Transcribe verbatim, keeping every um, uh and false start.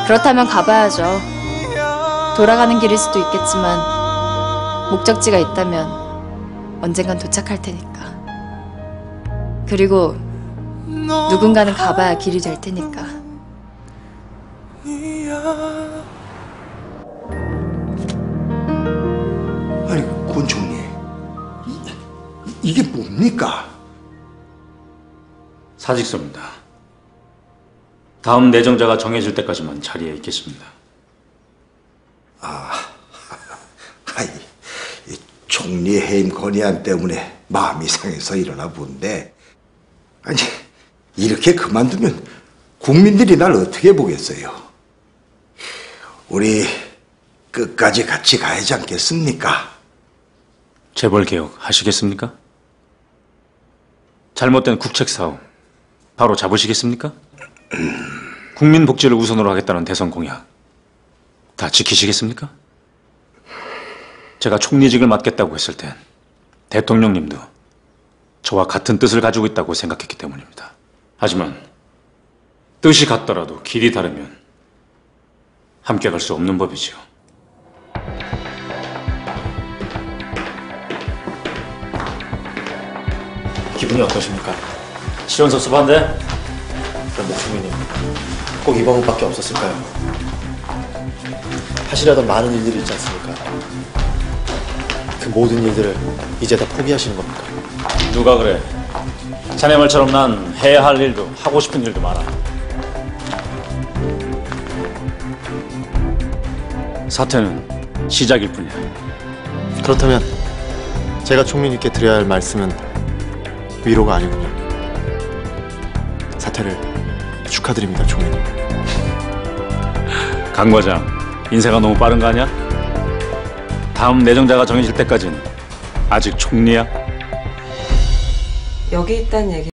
그렇다면 가봐야죠. 돌아가는 길일 수도 있겠지만 목적지가 있다면 언젠간 도착할 테니까. 그리고 누군가는 가봐야 길이 될 테니까. 아니, 권총리, 이게 뭡니까? 사직서입니다. 다음 내정자가 정해질 때까지만 자리에 있겠습니다. 아, 아이, 이 총리 해임 건의안 때문에 마음이 상해서 일어나 본데, 아니, 이렇게 그만두면 국민들이 날 어떻게 보겠어요? 우리 끝까지 같이 가야지 않겠습니까? 재벌 개혁 하시겠습니까? 잘못된 국책 사업 바로 잡으시겠습니까? 국민 복지를 우선으로 하겠다는 대선 공약 다 지키시겠습니까? 제가 총리직을 맡겠다고 했을 땐 대통령님도 저와 같은 뜻을 가지고 있다고 생각했기 때문입니다. 하지만 뜻이 같더라도 길이 다르면 함께 갈 수 없는 법이지요. 기분이 어떠십니까? 실현 섭섭한데? 그런데 총리님, 꼭 이 방법밖에 없었을까요? 하시려던 많은 일들이 있지 않습니까? 그 모든 일들을 이제 다 포기하시는 겁니까? 누가 그래? 자네 말처럼 난 해야 할 일도 하고 싶은 일도 많아. 사태는 시작일 뿐이야. 그렇다면 제가 총리님께 드려야 할 말씀은 위로가 아니군요. 사퇴를 축하드립니다, 총리님. 강 과장, 인사가 너무 빠른 거 아니야? 다음 내정자가 정해질 때까지는 아직 총리야? 여기 있다는 얘기